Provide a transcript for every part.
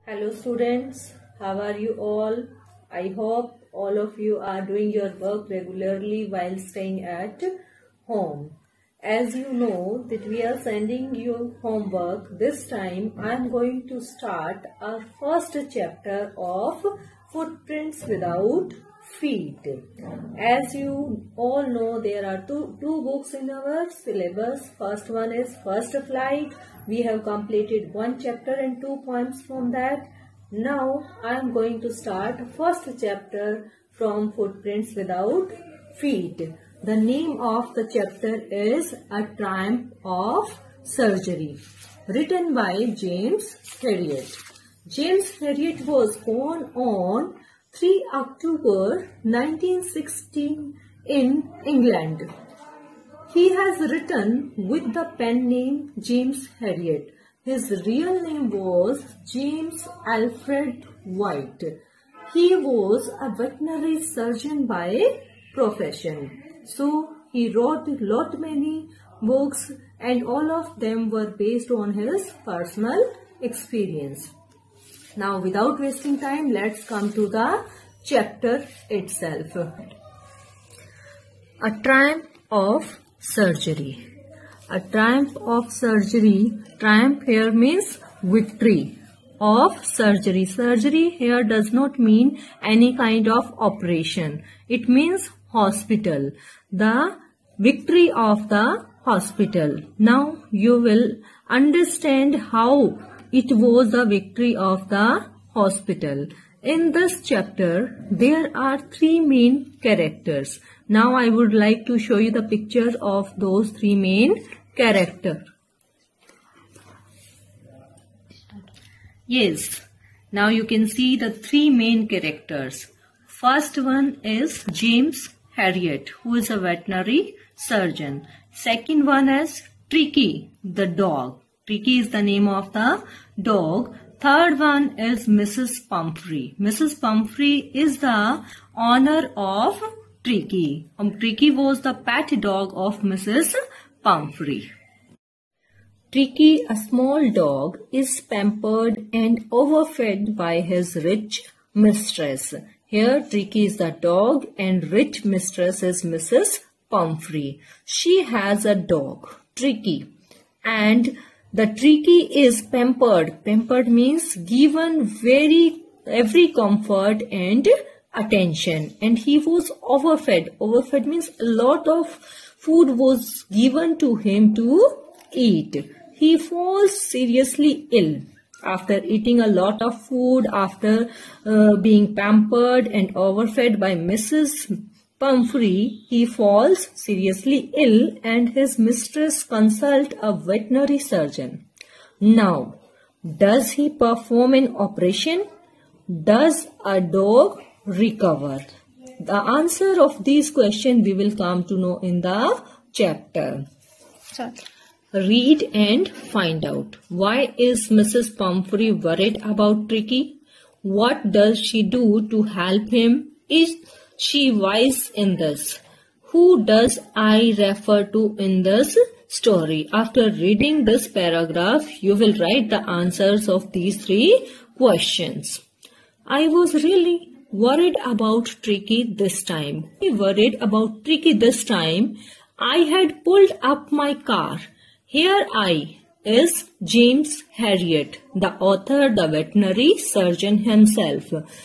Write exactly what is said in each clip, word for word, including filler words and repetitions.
Hello students, how are you all? I hope all of you are doing your work regularly while staying at home. As you know that we are sending you homework, this time I am going to start our first chapter of Footprints Without Feet. As you all know, there are two, two books in our syllabus. First one is First Flight. We have completed one chapter and two poems from that. Now I am going to start first chapter from Footprints Without Feet. The name of the chapter is A Triumph of Surgery, written by James Herriot. James Herriot was born on the third of October nineteen sixteen in England. He has written with the pen name James Herriot. His real name was James Alfred White. He was a veterinary surgeon by profession. So he wrote a lot many books and all of them were based on his personal experience. Now without wasting time, let's come to the chapter itself. A Triumph of Surgery. A triumph of surgery. Triumph here means victory of surgery. Surgery here does not mean any kind of operation. It means hospital. The victory of the hospital. Now you will understand how it was the victory of the hospital. In this chapter, there are three main characters. Now I would like to show you the picture of those three main characters. Yes, now you can see the three main characters. First one is James Herriot, who is a veterinary surgeon. Second one is Tricky, the dog. Tricky is the name of the dog. Third one is Missus Pumphrey. Missus Pumphrey is the owner of Tricky. Um, Tricky was the pet dog of Missus Pumphrey. Tricky, a small dog, is pampered and overfed by his rich mistress. Here Tricky is the dog and rich mistress is Missus Pumphrey. She has a dog, Tricky, and the Tricky is pampered. Pampered means given very every comfort and attention. And he was overfed. Overfed means a lot of food was given to him to eat. He falls seriously ill. After eating a lot of food, after uh, being pampered and overfed by Missus Pumphrey, he falls seriously ill and his mistress consults a veterinary surgeon. Now, does he perform an operation? Does a dog recover? The answer of these questions we will come to know in the chapter. Sorry. Read and find out. Why is Missus Pumphrey worried about Tricky? What does she do to help him? Is she wise in this? Who does I refer to in this story? After reading this paragraph, you will write the answers of these three questions. I was really worried about Tricky this time. I worried about Tricky this time. I had pulled up my car. Here I is James Herriot, the author, the veterinary surgeon himself.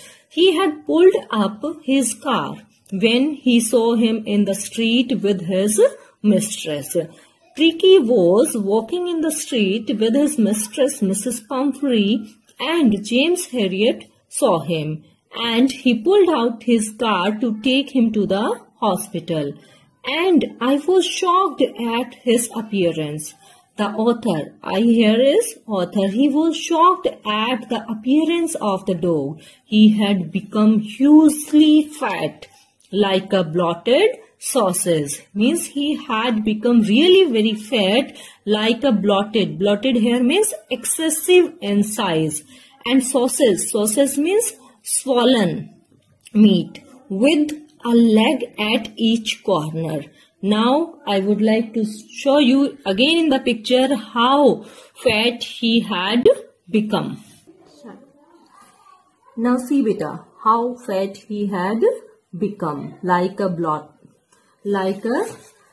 He had pulled up his car when he saw him in the street with his mistress. Tricky was walking in the street with his mistress, Missus Pumphrey, and James Herriot saw him, and he pulled out his car to take him to the hospital. And I was shocked at his appearance. The author, I here is author, he was shocked at the appearance of the dog. He had become hugely fat, like a bloated sausage. Means he had become really very fat, like a bloated. Bloated here means excessive in size. And sausage, sausage means swollen meat with a leg at each corner. Now I would like to show you again in the picture how fat he had become. Now see beta, how fat he had become, like a blot, like a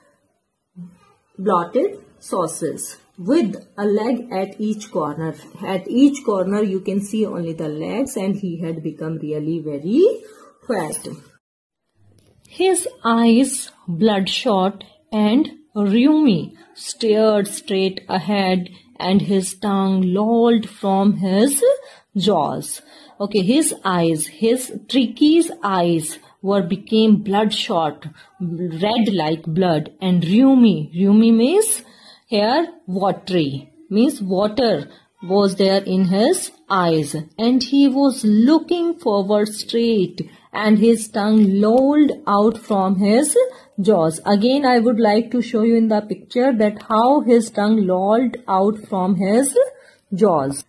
blotted sauces with a leg at each corner. At each corner you can see only the legs, and he had become really very fat. His eyes, bloodshot and rheumy, stared straight ahead, and his tongue lolled from his jaws. Okay, his eyes, his Tricky's eyes were became bloodshot, red like blood, and rheumy. Rheumy means here watery, means water was there in his eyes, and he was looking forward straight, and his tongue lolled out from his jaws. Again, I would like to show you in the picture that how his tongue lolled out from his jaws.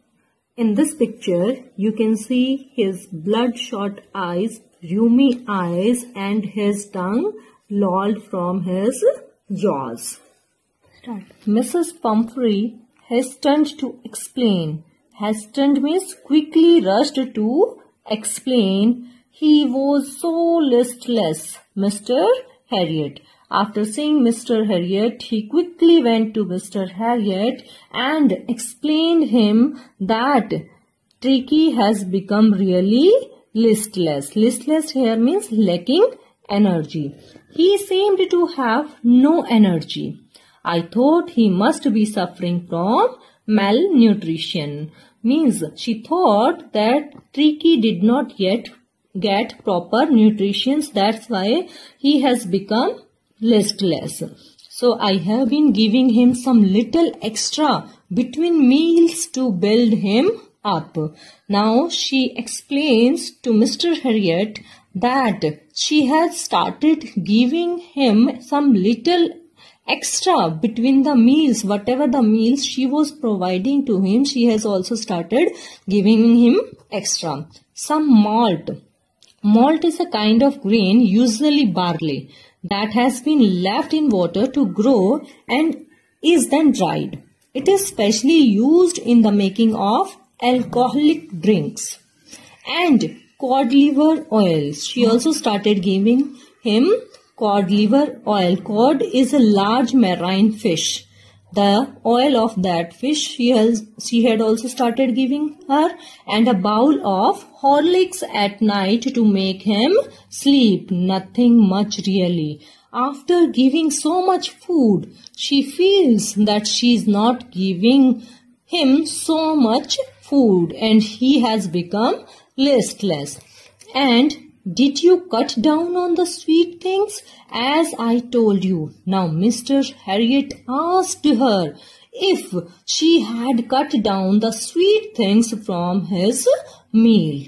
In this picture, you can see his bloodshot eyes, rheumy eyes, and his tongue lolled from his jaws. Start. Missus Pumphrey hastened to explain. Hastened means quickly rushed to explain. He was so listless, Mister Harriot. After seeing Mister Harriot, he quickly went to Mister Harriot and explained him that Tricky has become really listless. Listless here means lacking energy. He seemed to have no energy. I thought he must be suffering from malnutrition. Means she thought that Tricky did not yet get proper nutrition. That's why he has become listless. So I have been giving him some little extra between meals to build him up. Now she explains to Mister Harriot that she has started giving him some little extra between the meals. Whatever the meals she was providing to him, she has also started giving him extra. Some malt. Malt is a kind of grain, usually barley, that has been left in water to grow and is then dried. It is specially used in the making of alcoholic drinks. And cod liver oil. She also started giving him cod liver oil. Cod is a large marine fish. The oil of that fish she has she had also started giving her, and a bowl of Horlicks at night to make him sleep. Nothing much really. After giving so much food, she feels that she is not giving him so much food, and he has become listless. And did you cut down on the sweet things as I told you? Now Mister Harriot asked her if she had cut down the sweet things from his meal.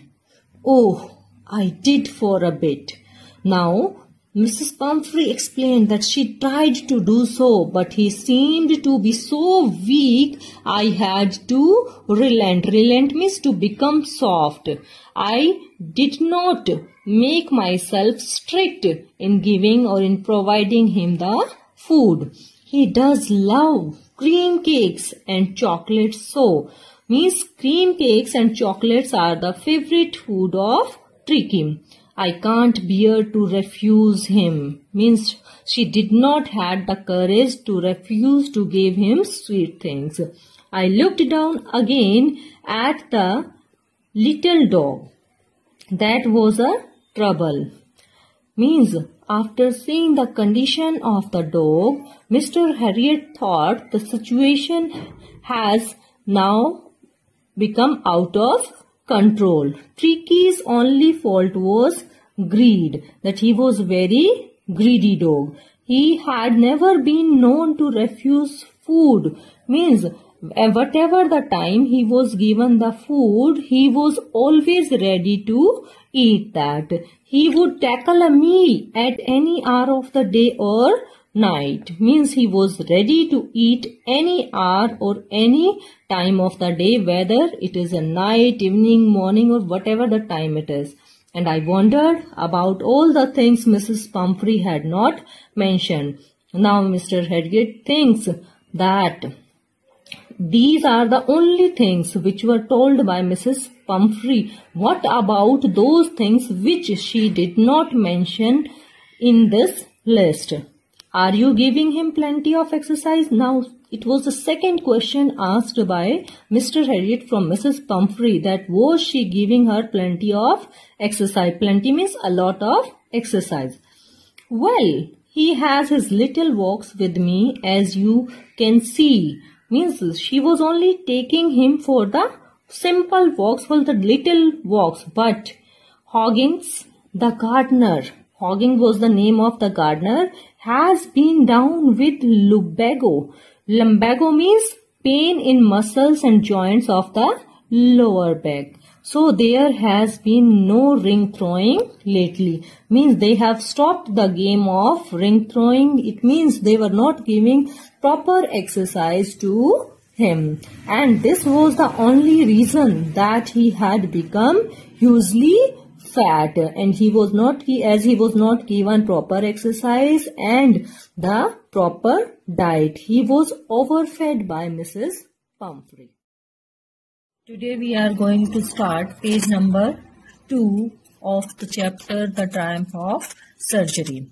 Oh, I did for a bit. Now Missus Pumphrey explained that she tried to do so, but he seemed to be so weak, I had to relent. Relent means to become soft. I did not make myself strict in giving or in providing him the food. He does love cream cakes and chocolates so. Means cream cakes and chocolates are the favorite food of Tricky. I can't bear to refuse him. Means she did not have the courage to refuse to give him sweet things. I looked down again at the little dog. That was a trouble. Means after seeing the condition of the dog, Mister Harriot thought the situation has now become out of control. Tricky's only fault was greed, that he was very greedy dog. He had never been known to refuse food. Means whatever the time he was given the food, he was always ready to eat that. He would tackle a meal at any hour of the day or night. Means he was ready to eat any hour or any time of the day, whether it is a night, evening, morning, or whatever the time it is. And I wondered about all the things Missus Pumphrey had not mentioned. Now Mister Harriot thinks that These are the only things which were told by Missus Pumphrey. What about those things which she did not mention in this list? Are you giving him plenty of exercise? Now, it was the second question asked by Mister Harriet from Missus Pumphrey, that was she giving her plenty of exercise? Plenty means a lot of exercise. Well, he has his little walks with me, as you can see. Means she was only taking him for the simple walks, for the little walks. But Hoggins, the gardener, Hoggins was the name of the gardener, has been down with lumbago. Lumbago means pain in muscles and joints of the lower back. So there has been no ring throwing lately. Means they have stopped the game of ring throwing. It means they were not giving proper exercise to him. And this was the only reason that he had become hugely fat, and he was not as he was not given proper exercise and the proper diet. He was overfed by Missus Pumphrey. Today we are going to start page number two of the chapter The Triumph of Surgery.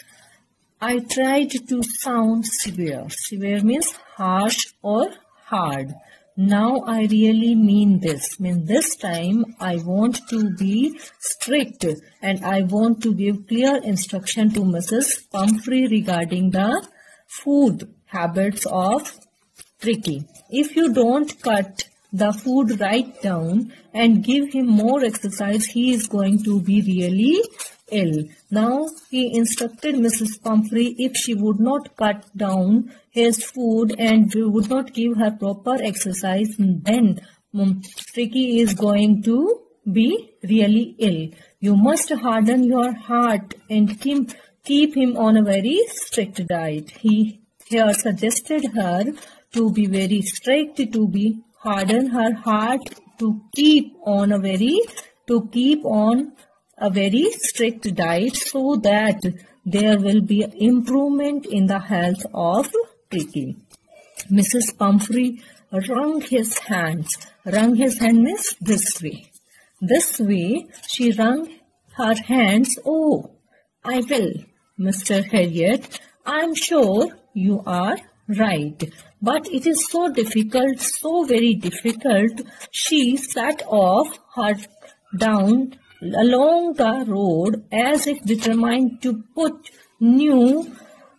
I tried to sound severe. Severe means harsh or hard. Now I really mean this. Means this time I want to be strict and I want to give clear instruction to Missus Pumphrey regarding the food habits of Tricky. If you don't cut the food right down and give him more exercise, he is going to be really ill. Now he instructed Missus Pumphrey, if she would not cut down his food and would not give her proper exercise, then um, Tricky is going to be really ill. You must harden your heart and keep, keep him on a very strict diet. He here suggested her to be very strict, to be harden her heart, to keep on a very to keep on a very strict diet, so that there will be improvement in the health of Tricky. Missus Pumphrey wrung his hands. Wrung his hand means this way. This way she wrung her hands. Oh, I will, Mister Harriet. I'm sure you are right. But it is so difficult, so very difficult. She sat off her down along the road as if determined to put new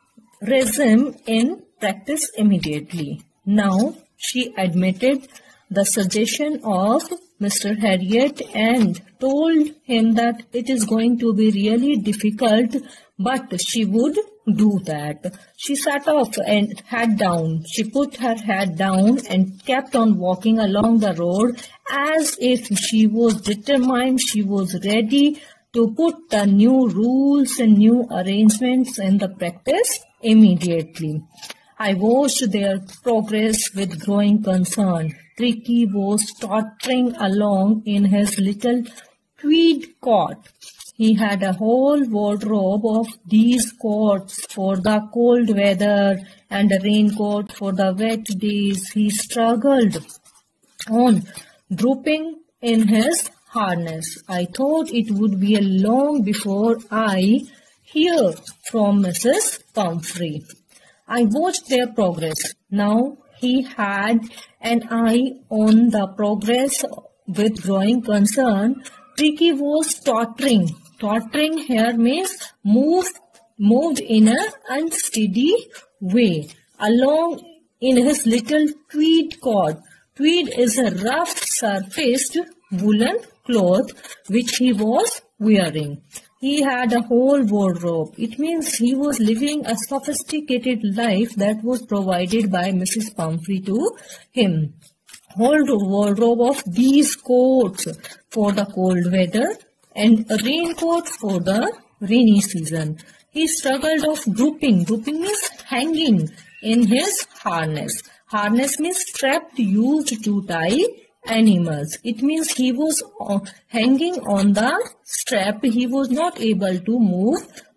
regime in practice immediately. Now she admitted the suggestion of Mister Harriet and told him that it is going to be really difficult, but she would do that. She sat off and head down. She put her head down and kept on walking along the road as if she was determined, she was ready to put the new rules and new arrangements in the practice immediately. I watched their progress with growing concern. Tricky was tottering along in his little tweed coat. He had a whole wardrobe of these coats for the cold weather and a raincoat for the wet days. He struggled on, drooping in his harness. I thought it would be a long before I hear from Missus Pumphrey. I watched their progress. Now he had an eye on the progress with growing concern. Tricky was tottering. Tottering here means moved, moved in an unsteady way along in his little tweed coat. Tweed is a rough surfaced woolen cloth which he was wearing. He had a whole wardrobe. It means he was living a sophisticated life that was provided by Missus Pumphrey to him. Whole wardrobe of these coats for the cold weather and a raincoat for the rainy season. He struggled of drooping. Drooping means hanging in his harness. Harness means strapped used to tie animals. It means he was uh, hanging on the strap. He was not able to move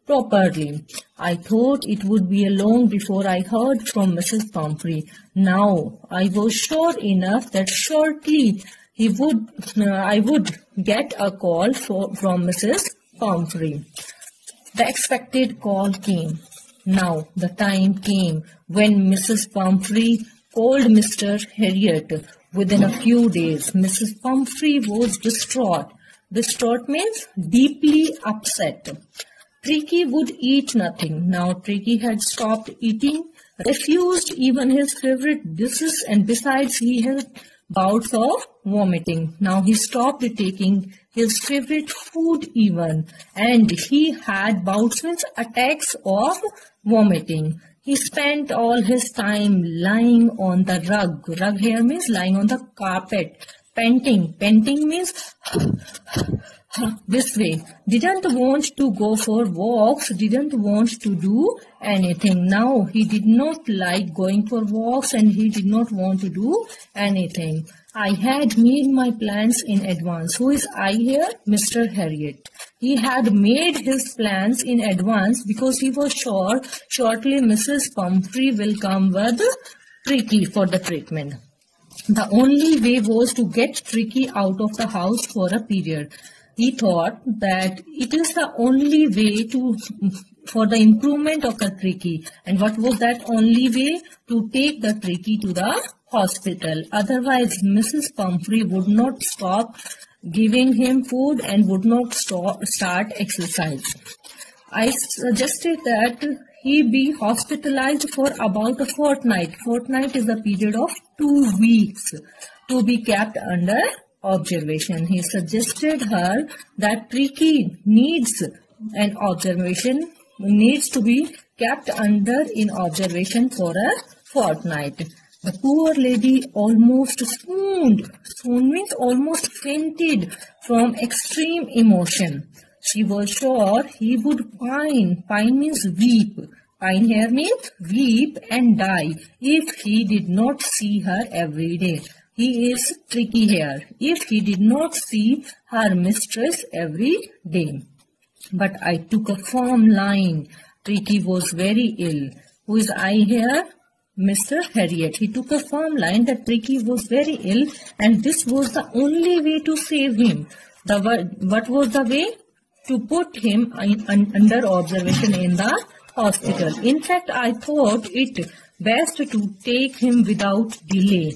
properly. I thought it would be long before I heard from Missus Pumphrey. Now I was sure enough that shortly he would, uh, I would get a call for, from Missus Pumphrey. The expected call came. Now the time came when Missus Pumphrey called Mister Harriet. Within a few days, Missus Pumphrey was distraught. Distraught means deeply upset. Tricky would eat nothing. Now Tricky had stopped eating, refused even his favorite dishes, and besides he had bouts of vomiting. Now he stopped taking his favorite food even, and he had bouts means attacks of vomiting. He spent all his time lying on the rug. Rug here means lying on the carpet. Panting. Panting means this way. Didn't want to go for walks. Didn't want to do anything. Now he did not like going for walks and he did not want to do anything. I had made my plans in advance. Who is I here? Mister Harriet. He had made his plans in advance because he was sure shortly Missus Pumphrey will come with Tricky for the treatment. The only way was to get Tricky out of the house for a period. He thought that it is the only way to for the improvement of the Tricky. And what was that only way? To take the Tricky to the hospital. Otherwise, Missus Pumphrey would not stop giving him food and would not stop, start exercise. I suggested that he be hospitalized for about a fortnight. Fortnight is a period of two weeks to be kept under observation. He suggested her that Tricky needs an observation, needs to be kept under in observation for a fortnight. The poor lady almost swooned. Swoon means almost fainted from extreme emotion. She was sure he would pine. Pine means weep. Pine here means weep and die if he did not see her every day. He is Tricky here. If he did not see her mistress every day. But I took a firm line. Tricky was very ill. Who is I here? Mister Harriet. He took a firm line that Tricky was very ill and this was the only way to save him. The what was the way? To put him in, un, under observation in the hospital. In fact, I thought it best to take him without delay.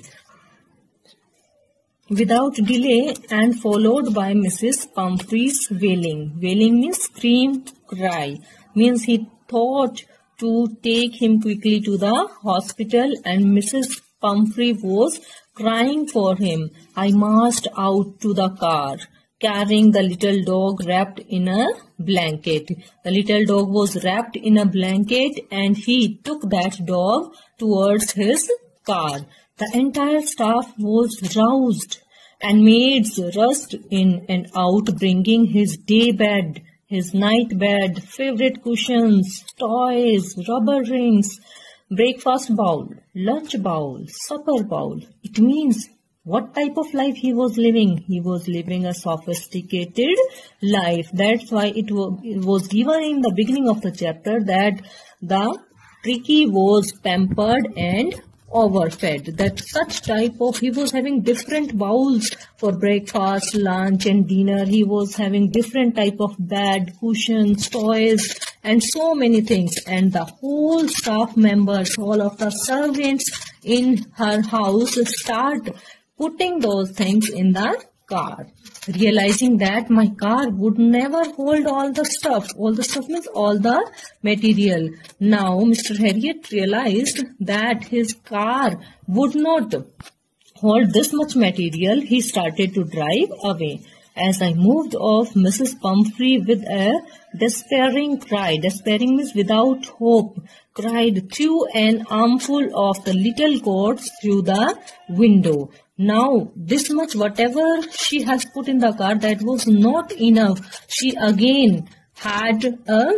Without delay and followed by Missus Pumphrey's wailing. Wailing means scream, cry. Means he thought to take him quickly to the hospital and Missus Pumphrey was crying for him. I marched out to the car, carrying the little dog wrapped in a blanket. The little dog was wrapped in a blanket and he took that dog towards his car. The entire staff was roused and maids rushed in and out bringing his day bed, his night bed, favorite cushions, toys, rubber rings, breakfast bowl, lunch bowl, supper bowl. It means what type of life he was living? He was living a sophisticated life. That's why it was given in the beginning of the chapter that the Tricky was pampered and overfed. That such type of, he was having different bowls for breakfast, lunch and dinner. He was having different type of bed, cushions, toys and so many things. And the whole staff members, all of the servants in her house start putting those things in the car, realizing that my car would never hold all the stuff. All the stuff means all the material. Now Mister Harriet realized that his car would not hold this much material. He started to drive away. As I moved off, Missus Pumphrey with a despairing cry, despairing means without hope, cried, threw an armful of the little coats through the window. Now, this much, whatever she has put in the car, that was not enough. She again had a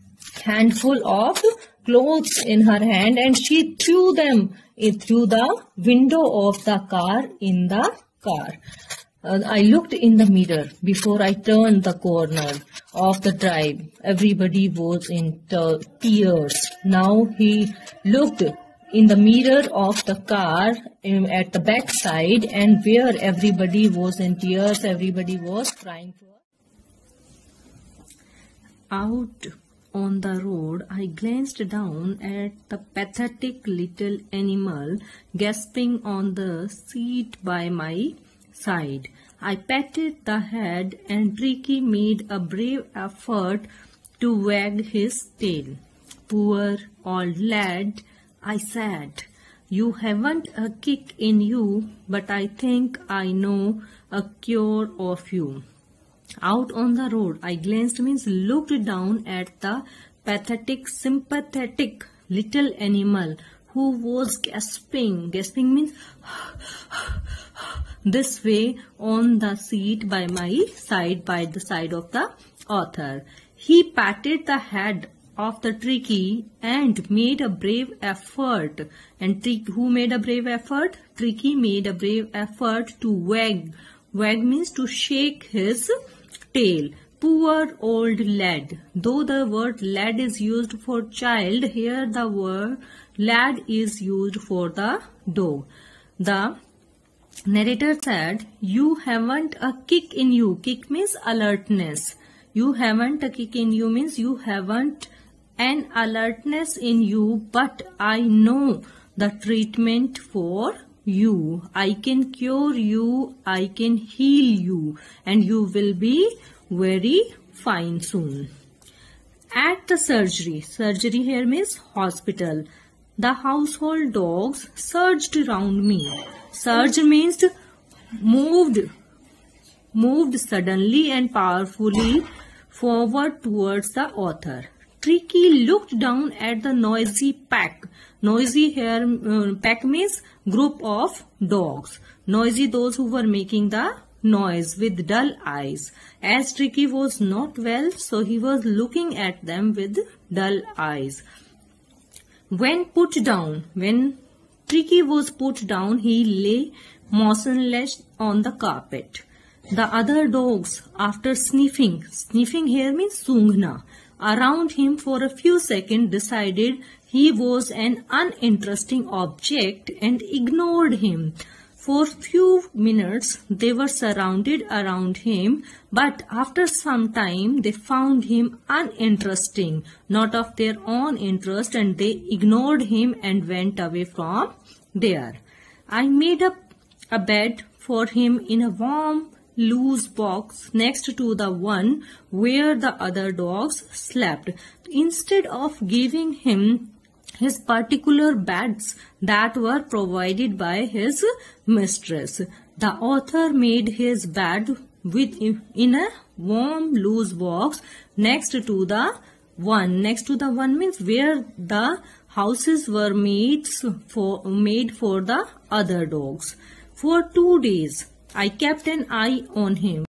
handful of clothes in her hand and she threw them through the window of the car in the car. Uh, I looked in the mirror before I turned the corner. of the tribe. Everybody was in tears. Now he looked in the mirror of the car um, at the back side, and where everybody was in tears, everybody was crying. Out on the road, I glanced down at the pathetic little animal gasping on the seat by my side. I patted the head, and Tricky made a brave effort to wag his tail. Poor old lad, I said, you haven't a kick in you, but I think I know a cure of you. Out on the road, I glanced means looked down at the pathetic, sympathetic little animal who was gasping. Gasping means this way on the seat by my side, by the side of the author. He patted the head of the Tricky and made a brave effort. And who made a brave effort? Tricky made a brave effort to wag. Wag means to shake his tail. Poor old lad. Though the word lad is used for child, here the word lad is used for the dog. The narrator said, you haven't a kick in you. Kick means alertness. You haven't a kick in you means you haven't an alertness in you, but I know the treatment for you. I can cure you, I can heal you, and you will be very fine soon. At the surgery, surgery here means hospital, the household dogs surged around me. Surge means moved, moved suddenly and powerfully forward towards the author. Tricky looked down at the noisy pack. Noisy here, uh, pack means group of dogs. Noisy, those who were making the noise with dull eyes. As Tricky was not well, so he was looking at them with dull eyes. When put down, when Tricky was put down, he lay motionless on the carpet. The other dogs, after sniffing, sniffing here means sungna, around him for a few seconds, decided he was an uninteresting object and ignored him. For few minutes they were surrounded around him, but after some time they found him uninteresting, not of their own interest, and they ignored him and went away from there. I made up a bed for him in a warm, loose box next to the one where the other dogs slept. Instead of giving him his particular beds that were provided by his mistress, the author made his bed with in a warm, loose box next to the one. Next to the one means where the houses were made for made for the other dogs. For two days, I kept an eye on him.